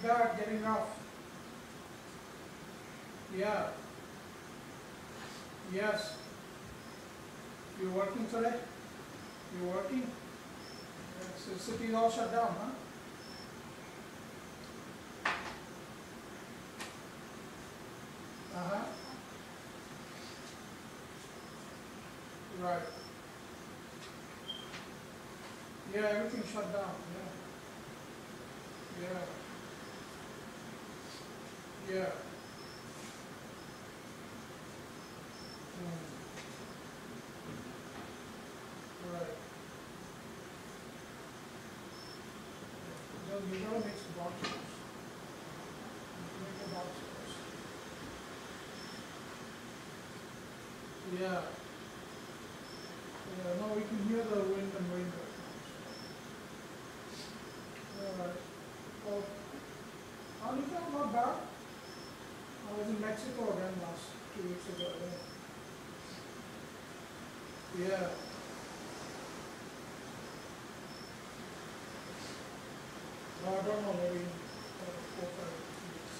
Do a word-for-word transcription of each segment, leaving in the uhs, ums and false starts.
that getting off? Yeah. Yes. You working today? You working? Yes. The city is all shut down, huh? Uh-huh. Right. Yeah, everything shut down. Yeah. Yeah. Yeah. Mm. Right. So you gotta make some boxes. Make the boxes. Yeah. Yeah, no, we can hear the wind and rain right now. Alright. Well, how do you feel about that? I was in Mexico again last two weeks ago. Yeah. Yeah. No, I don't know, maybe uh, four or five weeks.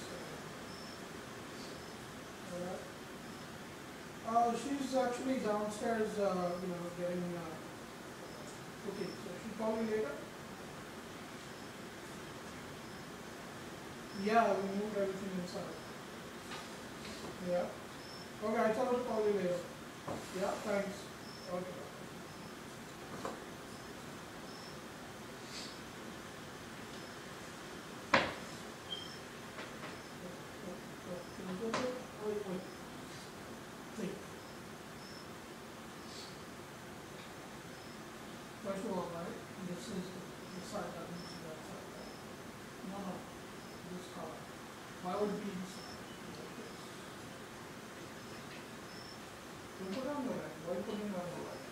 Uh, Alright. Uh, she's actually downstairs, uh, you know, getting uh, cooking. So she'll call you later. Yeah, we moved everything inside. Yeah. Okay, I tell her to call you later. Yeah, thanks. Okay. Wait, wait. Think. First of all, right, this is the, the side that needs to be outside, right? No, no, this car. Why would it be inside? Like this. You put on the right. Why put it on the right?